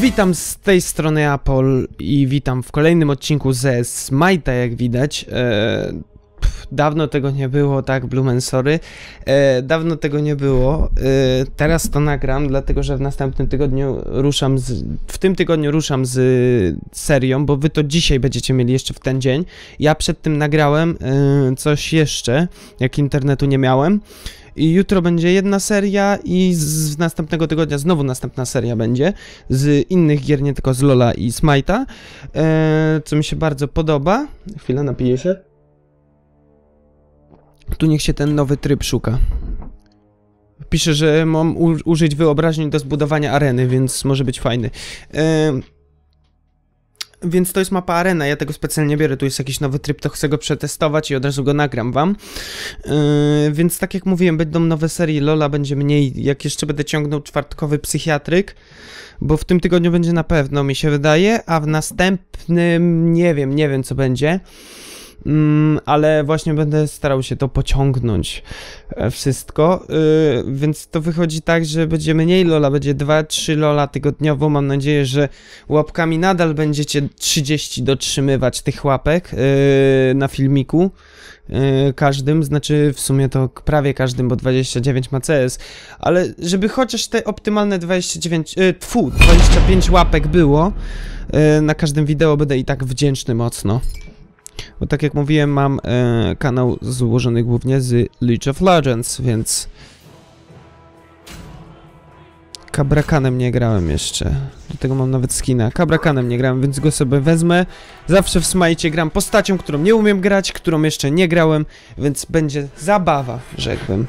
Witam z tej strony Apol i witam w kolejnym odcinku ze Smite'a, jak widać. Dawno tego nie było, tak, Blumen, sorry. Dawno tego nie było. Teraz to nagram, dlatego że w następnym tygodniu w tym tygodniu ruszam z serią, bo wy to dzisiaj będziecie mieli jeszcze w ten dzień. Ja przed tym nagrałem coś jeszcze, jak internetu nie miałem. I jutro będzie jedna seria i z następnego tygodnia znowu następna seria będzie z innych gier, nie tylko z LoL'a i Smite'a, co mi się bardzo podoba. Chwilę, napiję się. Tu niech się ten nowy tryb szuka. Pisze, że mam użyć wyobraźni do zbudowania areny, więc może być fajny. Więc to jest mapa arena, ja tego specjalnie biorę, tu jest jakiś nowy tryb, to chcę go przetestować i od razu go nagram wam. Więc tak jak mówiłem, będą nowe serie, LoL'a będzie mniej, jak jeszcze będę ciągnął czwartkowy psychiatryk, bo w tym tygodniu będzie na pewno, mi się wydaje, a w następnym nie wiem co będzie. Ale właśnie będę starał się to pociągnąć wszystko, więc to wychodzi tak, że będzie mniej LoL'a, będzie 2-3 LoL'a tygodniowo. Mam nadzieję, że łapkami nadal będziecie 30 dotrzymywać tych łapek na filmiku każdym, znaczy w sumie to prawie każdym, bo 29 ma CS, ale żeby chociaż te optymalne 25 łapek było na każdym wideo, będę i tak wdzięczny mocno. Bo tak jak mówiłem, mam kanał złożony głównie z League of Legends, więc Kabrakanem nie grałem jeszcze. Do tego mam nawet skina. Kabrakanem nie grałem, więc go sobie wezmę. Zawsze w Smite'cie gram postacią, którą nie umiem grać, którą jeszcze nie grałem, więc będzie zabawa, rzekłbym.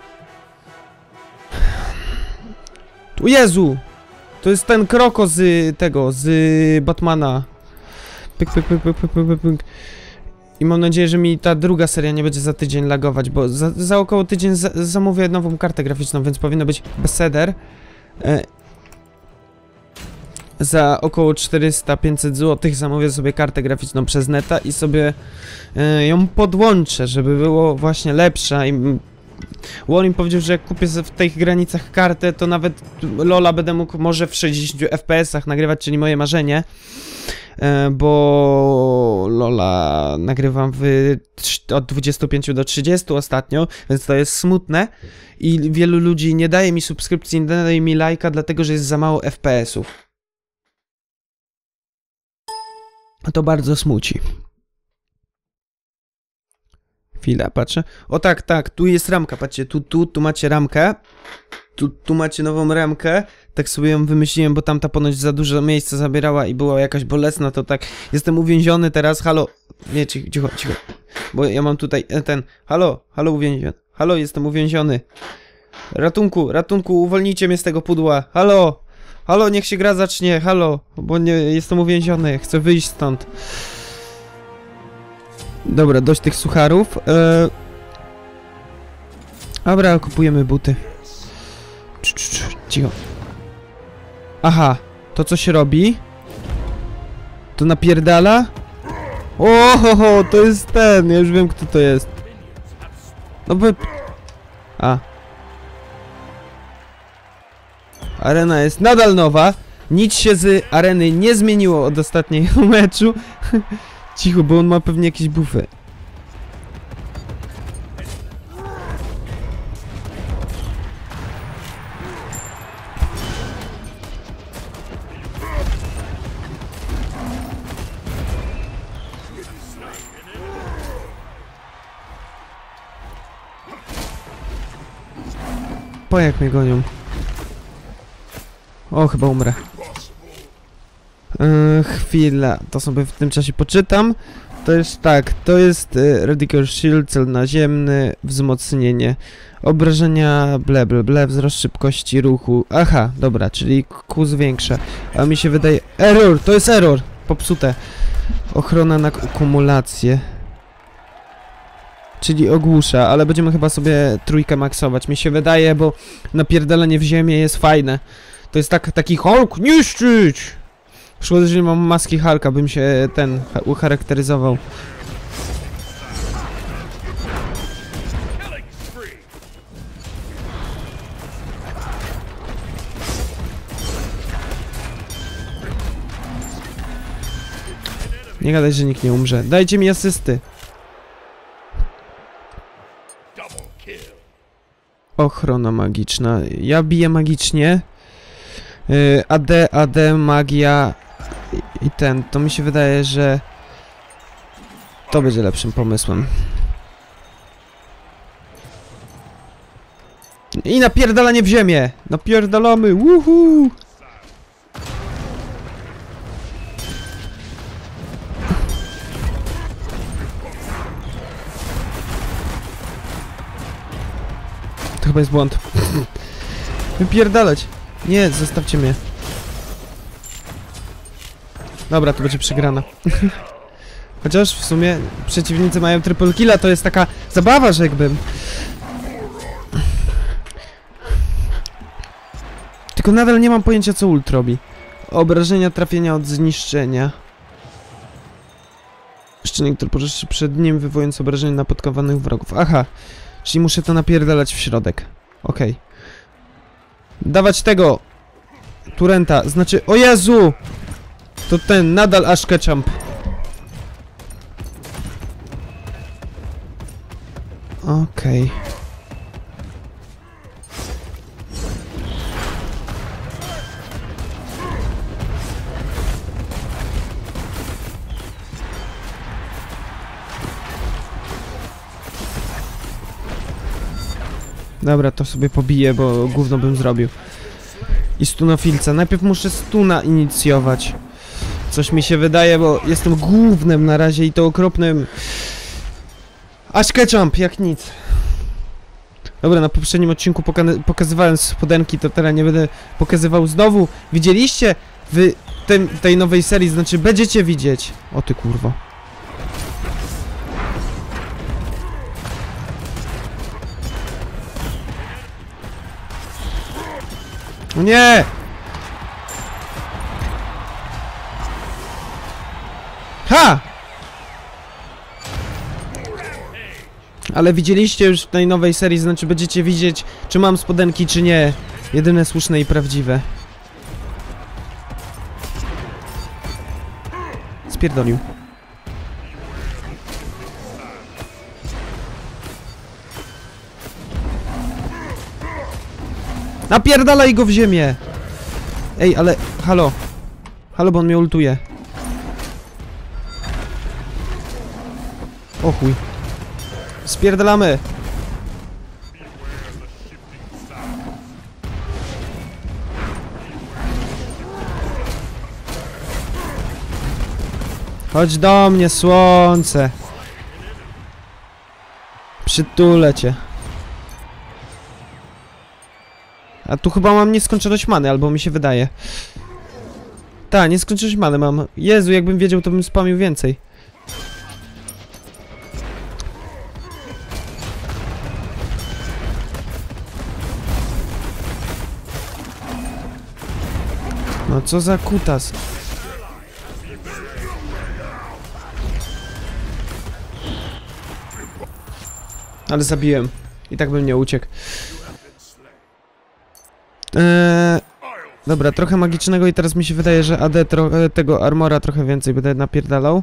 O Jezu! To jest ten kroko z tego, z Batmana. Pyk, pyk, pyk, pyk, pyk, pyk, pyk. I mam nadzieję, że mi ta druga seria nie będzie za tydzień lagować, bo za około tydzień zamówię nową kartę graficzną, więc powinno być beseder. Za około 400-500 zł zamówię sobie kartę graficzną przez neta i sobie ją podłączę, żeby było właśnie lepsza. I Warren powiedział, że jak kupię w tych granicach kartę, to nawet LoL'a będę mógł może w 60 FPS-ach nagrywać, czyli moje marzenie. Bo LoL'a nagrywam od 25 do 30 ostatnio, więc to jest smutne i wielu ludzi nie daje mi subskrypcji, nie daje mi lajka, dlatego że jest za mało FPS-ów. To bardzo smuci. Chwila, patrzę. O tak, tu jest ramka, patrzcie, tu macie ramkę. Tu macie nową ramkę. Tak sobie ją wymyśliłem, bo tamta ponoć za dużo miejsca zabierała i była jakaś bolesna, to tak. Jestem uwięziony teraz, halo. Nie, cicho. Bo ja mam tutaj ten. Halo, uwięziony. Halo, jestem uwięziony. Ratunku, uwolnijcie mnie z tego pudła. Halo, niech się gra zacznie, halo. Bo nie, jestem uwięziony, chcę wyjść stąd. Dobra, dość tych sucharów. Dobra, kupujemy buty. Cicho. Aha, to co się robi? To napierdala? Ohoho, to jest ten, ja już wiem kto to jest. No bo... Arena jest nadal nowa. Nic się z areny nie zmieniło od ostatniego meczu. Cicho, bo on ma pewnie jakieś bufy. Po jak mnie gonią. O, chyba umrę. Chwila, to sobie w tym czasie poczytam. To jest tak, to jest Radical Shield, cel naziemny, wzmocnienie, obrażenia, ble, wzrost szybkości ruchu. Aha, dobra, czyli Q zwiększa. A mi się wydaje... Error, to jest error! Popsute. Ochrona na kumulację. Czyli ogłusza, ale będziemy chyba sobie trójkę maksować, mi się wydaje, bo napierdalanie w ziemię jest fajne. To jest taki Hulk, niszczyć! Szkoda, że nie mam maski Hulka, bym się ucharakteryzował. Nie gadaj, że nikt nie umrze. Dajcie mi asysty. Ochrona magiczna. Ja biję magicznie. AD, magia i ten. To mi się wydaje, że to będzie lepszym pomysłem. I napierdalanie w ziemię! Napierdalamy! Woohoo! To chyba jest błąd. Wypierdalać! Nie, zostawcie mnie. Dobra, to będzie przegrana. Chociaż w sumie przeciwnicy mają triple killa, to jest taka zabawa, rzekłbym. Tylko nadal nie mam pojęcia, co ult robi. Obrażenia, trafienia od zniszczenia. Szczelnik, który poruszy przed nim, wywołując obrażenia napotkawanych wrogów. Aha, czyli muszę to napierdalać w środek. Okej. Dawać tego Turenta, znaczy... O Jezu! To ten, nadal aż ketchup. Okej. Dobra, to sobie pobiję, bo gówno bym zrobił. I stunofilca. Najpierw muszę stuna inicjować. Coś mi się wydaje, bo jestem głównym na razie i to okropnym. Aż ketchup, jak nic. Dobra, na poprzednim odcinku pokazywałem spodenki, to teraz nie będę pokazywał znowu. Widzieliście? Wy tej nowej serii, znaczy będziecie widzieć. O ty kurwo. O nie! Ha! Ale widzieliście już w tej nowej serii, znaczy będziecie widzieć, czy mam spodenki, czy nie. Jedyne słuszne i prawdziwe. Spierdolił. Napierdalaj go w ziemię! Ej, ale... Halo. Halo, bo on mnie ultuje. O chuj. Spierdalamy! Chodź do mnie, słońce! Przytulę cię. A tu chyba mam nieskończoność many, albo mi się wydaje. Tak, nieskończoność many mam. Jezu, jakbym wiedział, to bym spamił więcej. No co za kutas. Ale zabiłem. I tak bym nie uciekł. Dobra, trochę magicznego i teraz mi się wydaje, że AD tego armora trochę więcej będę napierdalał.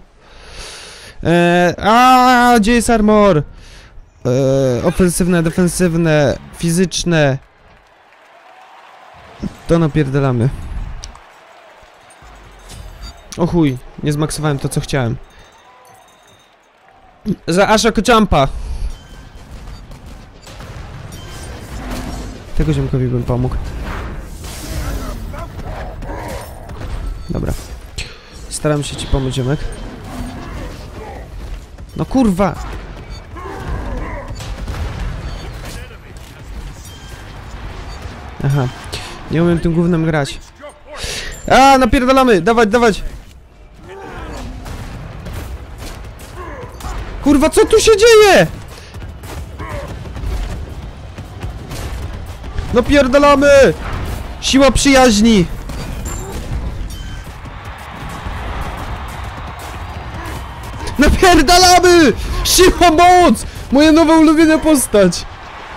Gdzie jest armor? Ofensywne, defensywne, fizyczne. To napierdalamy. O chuj, nie zmaksowałem to, co chciałem. Za Asha Jumpa. Tego ziomkowi bym pomógł. Dobra. Staram się ci pomóc, ziomek. No kurwa! Aha. Nie umiem tym gównem grać. Napierdalamy! Dawać, dawać! Kurwa, co tu się dzieje? Napierdalamy! Siła przyjaźni! Napierdalamy! Siła moc! Moja nowa ulubiona postać!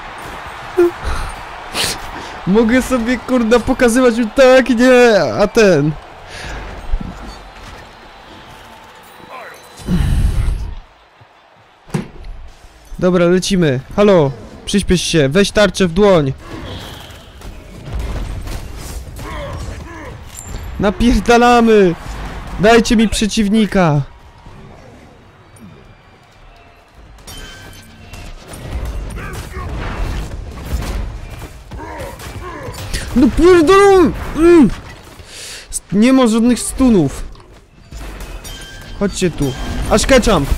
Mogę sobie, kurda, pokazywać tak, nie, a ten... Dobra, lecimy. Halo, przyśpiesz się, weź tarczę w dłoń. Napierdalamy! Dajcie mi przeciwnika! No pierdolą! Nie ma żadnych stunów. Chodźcie tu. Aż ketchup!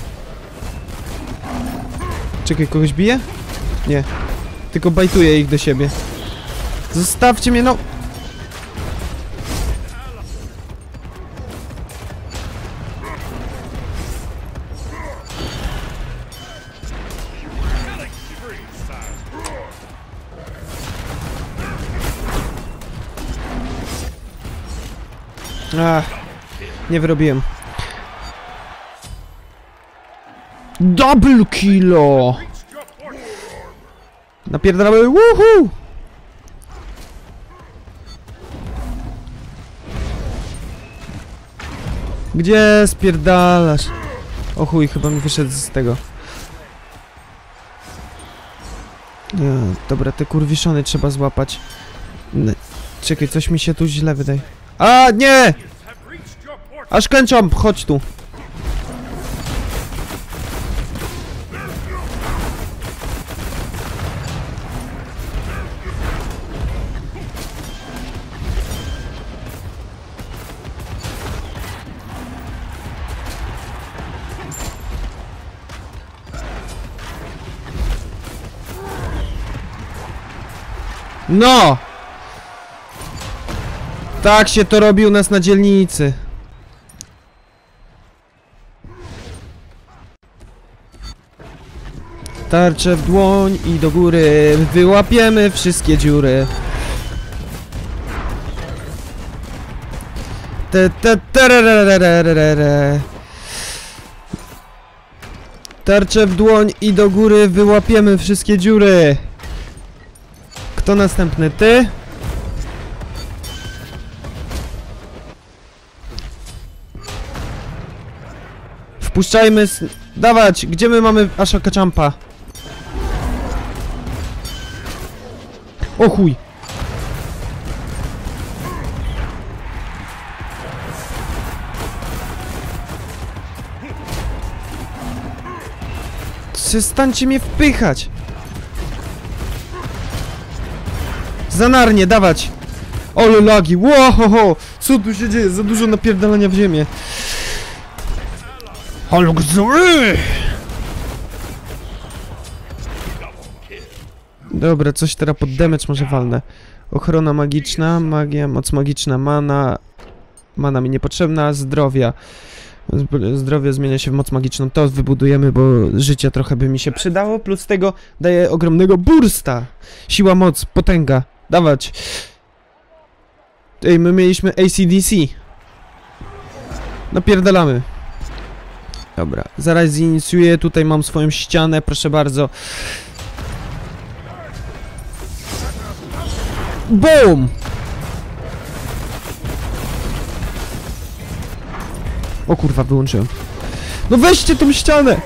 Czekaj, kogoś bije? Nie. Tylko bajtuję ich do siebie. Zostawcie mnie, no! Ach, nie wyrobiłem. Double kilo! Napierdalamy, woohoo! Gdzie spierdalasz? O chuj, chyba mi wyszedł z tego. Nie, dobra, te kurwiszony trzeba złapać. Czekaj, coś mi się tu źle wydaje. A, nie! Aż kończą, chodź tu. No! Tak się to robi u nas na dzielnicy. Tarczę w dłoń i do góry. Wyłapiemy wszystkie dziury. Tarczę w dłoń i do góry. Wyłapiemy wszystkie dziury. Kto następny? Ty? Wpuszczajmy... Dawać! Gdzie my mamy Ashaka Champa? O chuj! Przestańcie mnie wpychać! Zanarnie, dawać! Ole lagi! Łohoho! Co tu się dzieje? Za dużo napierdalania w ziemię. Ale gzory! Dobra, coś teraz pod damage może walnę. Ochrona magiczna, magia, moc magiczna, mana. Mana mi niepotrzebna, zdrowia. Zdrowie zmienia się w moc magiczną. To wybudujemy, bo życia trochę by mi się przydało. Plus tego daje ogromnego bursta. Siła, moc, potęga. Dawać. Ej, my mieliśmy AC/DC. Napierdalamy. Dobra, zaraz zinicjuję. Tutaj mam swoją ścianę, proszę bardzo. BOOM! O kurwa, wyłączyłem. No weźcie tą ścianę!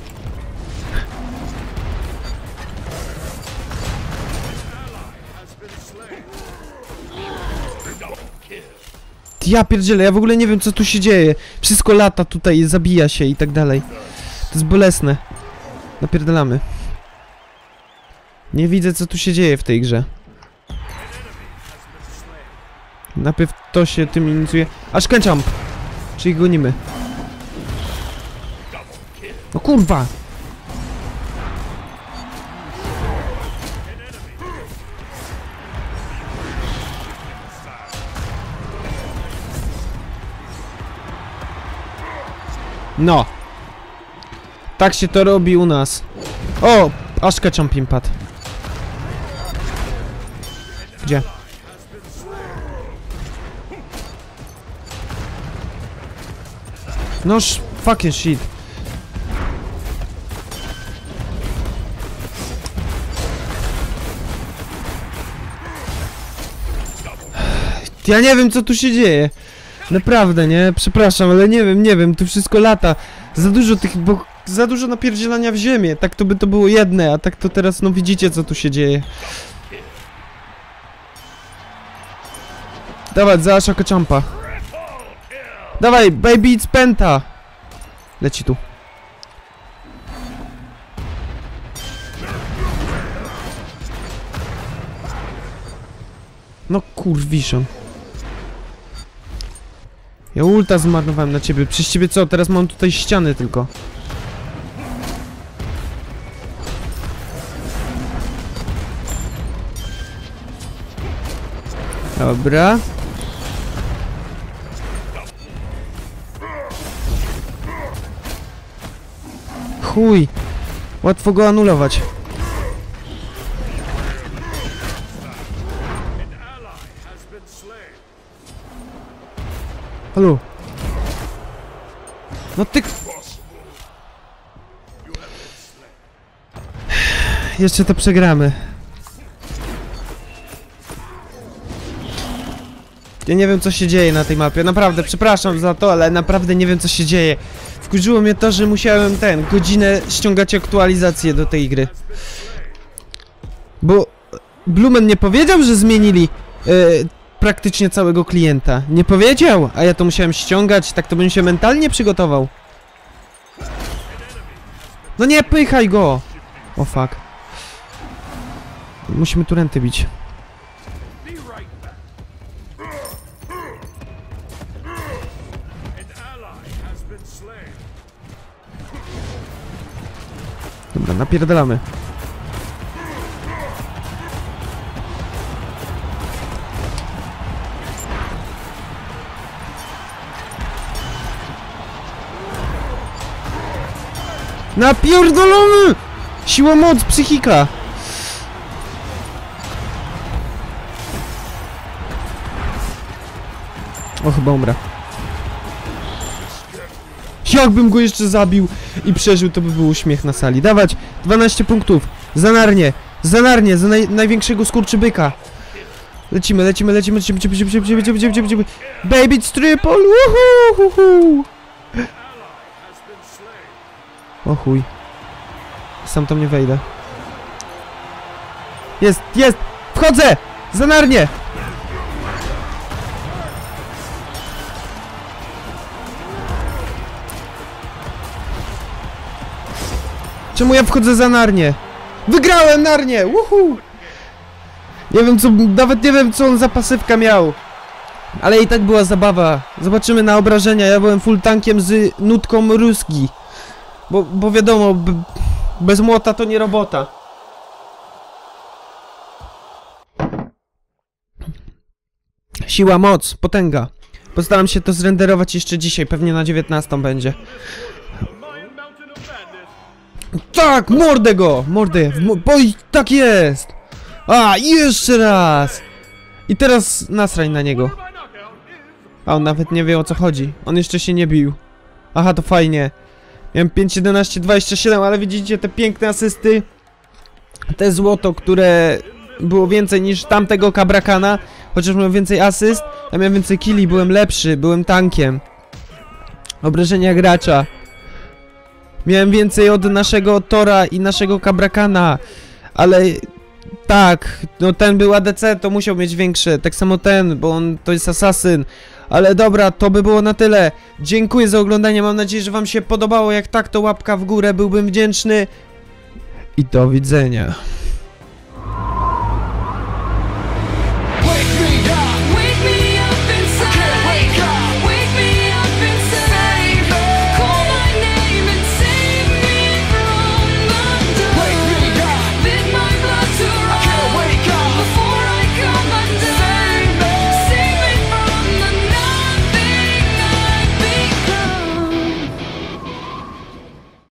Ja pierdzielę, ja w ogóle nie wiem, co tu się dzieje. Wszystko lata tutaj, zabija się i tak dalej. To jest bolesne. Napierdalamy. Nie widzę, co tu się dzieje w tej grze. Najpierw to się tym inicjuje. Aż kończam! Czyli gonimy. No kurwa! No! Tak się to robi u nas. O! Aż ketchup padł. Gdzie? Noż, fucking shit. Ja nie wiem, co tu się dzieje. Naprawdę, nie? Przepraszam, ale nie wiem, tu wszystko lata. Za dużo tych, bo za dużo napierdzielania w ziemię. Tak to by to było jedne, a tak to teraz, no widzicie, co tu się dzieje. Dawaj, za Shaka Champa. Dawaj, baby, it's penta. Leci tu. No kurwiszon. Ja ulta zmarnowałem na ciebie. Przez ciebie co? Teraz mam tutaj ściany tylko. Dobra. Chuj. Łatwo go anulować. Halo. No ty... Jeszcze to przegramy. Ja nie wiem, co się dzieje na tej mapie. Naprawdę, przepraszam za to, ale naprawdę nie wiem, co się dzieje. Wkurzyło mnie to, że musiałem godzinę ściągać aktualizację do tej gry. Bo Blumen nie powiedział, że zmienili praktycznie całego klienta. Nie powiedział, a ja to musiałem ściągać, tak to bym się mentalnie przygotował. No nie, pychaj go! O fuck. Musimy tu renty bić. Dobra, napierdalamy. Napierdolony! Siła, moc, psychika! O, chyba umrę. Jakbym go jeszcze zabił i przeżył, to by był uśmiech na sali. Dawać! 12 punktów! Za Narnię! Za Narnię! Za największego skurczybyka! Lecimy, lecimy, lecimy, lecimy, lecimy. Baby, it's triple! Woohoo! O chuj. Sam tam nie wejdę. Jest, jest! Wchodzę! Za Narnię! Czemu ja wchodzę za Narnię? Wygrałem Narnię! Woohoo! Nie wiem co, nawet nie wiem co on za pasywka miał. Ale i tak była zabawa. Zobaczymy na obrażenia. Ja byłem full tankiem z nutką ruski. Bo wiadomo, bez młota to nie robota. Siła, moc, potęga. Postaram się to zrenderować jeszcze dzisiaj, pewnie na 19 będzie. Tak, mordę go! Mordę, bo tak jest! A, jeszcze raz! I teraz nasrań na niego. A on nawet nie wie, o co chodzi. On jeszcze się nie bił. Aha, to fajnie. Miałem 5, 11, 27, ale widzicie te piękne asysty? Te złoto, które było więcej niż tamtego Kabrakana. Chociaż miałem więcej asyst, ja miałem więcej killi, byłem lepszy, byłem tankiem. Obrażenia gracza. Miałem więcej od naszego Tora i naszego Kabrakana. Ale tak, no ten był ADC, to musiał mieć większe. Tak samo ten, bo on to jest asasyn. Ale dobra, to by było na tyle. Dziękuję za oglądanie, mam nadzieję, że wam się podobało. Jak tak, to łapka w górę, byłbym wdzięczny. I do widzenia.